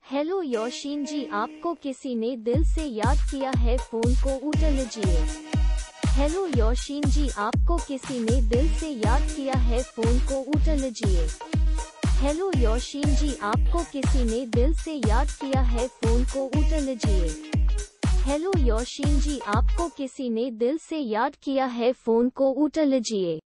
Hello योशिन जी, आपको किसी ने दिल से याद किया है, फोन को उठा लीजिए। हेलो योशिन जी, आपको किसी ने दिल से याद किया है, फोन को उठा लीजिए। हेलो योशिन जी, आपको किसी ने दिल से याद किया है, फोन को उठा लीजिए। हेलो योशिन जी, आपको किसी ने दिल से याद किया है, फोन को उठा लीजिए।